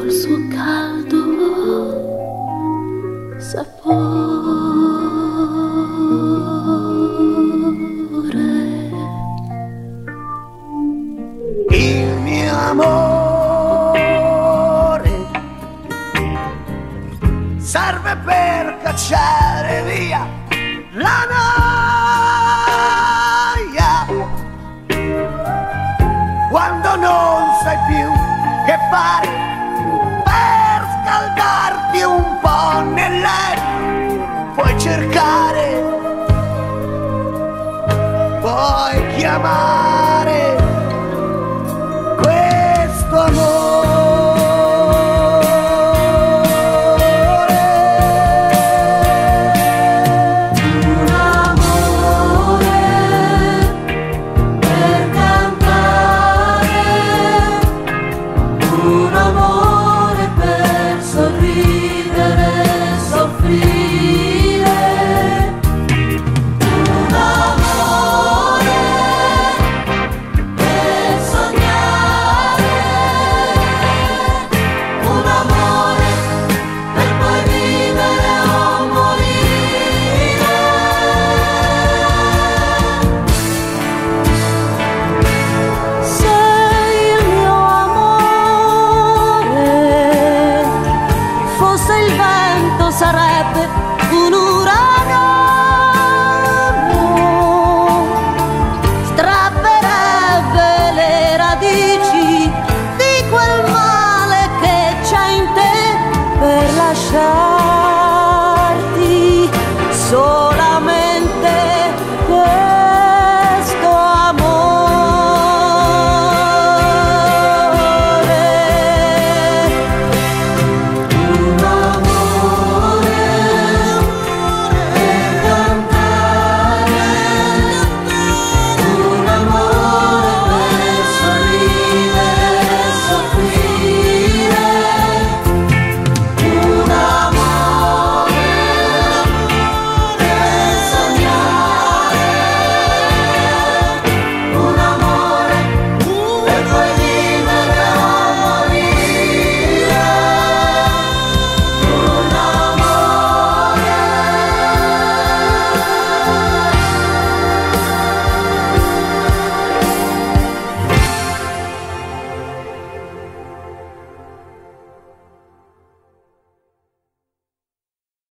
col suo caldo sapore. Il mio amore serve per cacciare via la noia, quando non sai più che fare per scaldarti un po' nel letto. Puoi cercare, puoi chiamare questo amore. Un amore per cantare, un amore per sorridere e soffrire, un amore per sognare, un amore per poi vivere o morire. Sei il mio amore, fosse il vento sarebbe un uragano, strapperebbe le radici di quel male che c'è in te per lasciarti solo.